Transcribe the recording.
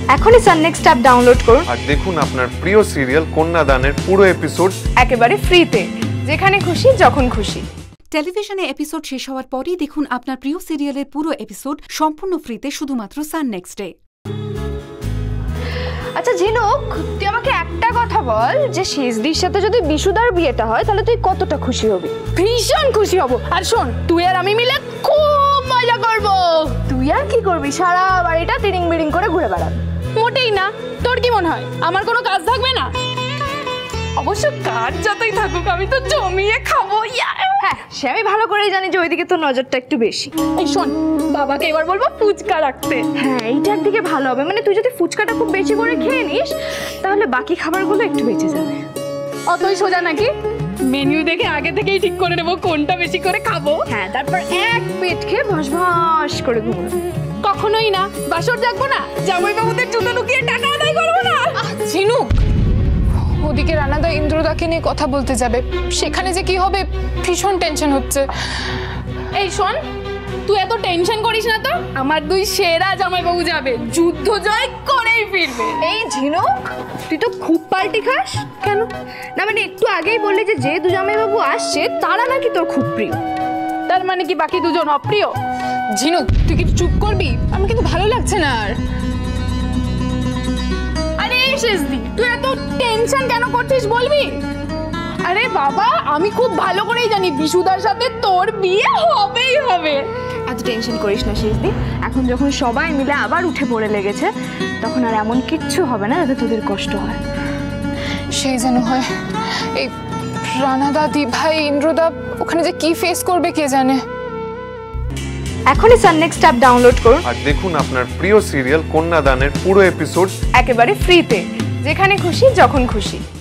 এখনই সান next app download করুন আর দেখুন আপনার প্রিয় সিরিয়াল কন্যাদানের পুরো এপিসোড একেবারে ফ্রিতে, যেখানে খুশি যখন খুশি। টেলিভিশনে এপিসোড শেষ হওয়ার পরেই দেখুন আপনার প্রিয় সিরিয়ালের পুরো এপিসোড সম্পূর্ণ ফ্রিতে শুধুমাত্র সান নেক্সটে। আচ্ছা ঝিনুক, তুই আমাকে একটা কথা বল, যে শেষদির সাথে যদি বিশুদার বিয়েটা হয় তাহলে তুই কতটা খুশি হবি? ভীষণ খুশি হব। আর শোন, তুই আর আমি মিলে খুব মজা করব। তুই আর কি করবি? সারা বাড়িটা তিরিং বিরিং করে ঘুরে বেড়াবি। মোটেই না। তোর কি মনে হয় আমার কোনো কাজ থাকবে না? অবশ্য কাজ যতই থাকুক আমি তো জমিয়ে খাবো। হ্যাঁ, সে আমি ভালো করেই জানি যে ওইদিকে তোর নজরটা একটু বেশি। এই শোন, বাবাকে এবার বলবো ফুচকা রাখতে। হ্যাঁ, এইটার দিকে ভালো হবে। মানে তুই যদি ফুচকাটা খুব বেশি করে খেয়ে নিস তাহলে বাকি খাবারগুলো একটু বেঁচে যাবে। অতই সোজা নাকি? মেনু দেখে আগে থেকেই ঠিক করে নেবো কোনটা বেশি করে খাবো। হ্যাঁ, তারপর এক পেট খেয়ে ভস ভস করে ঘুমো। কখনোই না। বাসর জাগবো না, জামাইবাবুদের জুতো লুকিয়ে টাকা আদায় করবো না। ঝিনুক, ওদিকে রানাদা ইন্দ্রদাকে নিয়ে কথা বলতে যাবে, সেখানে যে কি হবে ভীষণ টেনশন হচ্ছে। এই শোন, তুই এত টেনশন করিস না তো। আমার দুই সেরা জামাইবাবু যাবে, যুদ্ধ জয় করেই ফিরবে। এই ঝিনুক, তুই তো খুব পাল্টি খাস। কেন? না মানে একটু আগেই বললি যে দু জামাইবাবু আসছে তারা নাকি তোর খুব প্রিয়। তার মানে কি বাকি দুজন অপ্রিয়? ঝিনুক, তুই কি চুপ করবি? আমার কিন্তু ভালো লাগছে না আর। আরে শেষদি, তুই এত টেনশন কেন করছিস বলবি? আরে বাবা, আমি খুব ভালো করেই জানি বিশুদার সাথে তোর বিয়ে হবেই হবে। এত টেনশন করিস না শেষদি। এখন যখন সবাই মিলে আবার উঠে পড়ে লেগেছে তখন আর এমন কিচ্ছু হবে না যাতে তোদের কষ্ট হয়। সেই যেন হয়। এই রানাদা, দিভাই, ইন্দ্রদা ওখানে যে কি ফেস করবে কে জানে। এখনই সান নেক্সট অ্যাপ ডাউনলোড করুন আর দেখুন আপনার প্রিয় সিরিয়াল কন্যাদানের পুরো এপিসোড একেবারে ফ্রিতে, যেখানে খুশি যখন খুশি।